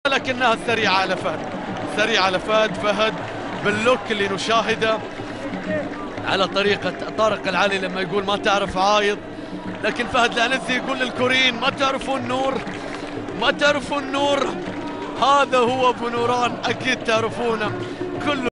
لكنها سريعة على فهد، سريعة على فهد. فهد باللوك اللي نشاهده على طريقة طارق العلي لما يقول ما تعرف عايض، لكن فهد العنزي يقول للكوريين ما تعرفون نور، ما تعرفون نور، هذا هو ابو نوران، اكيد تعرفونه. كل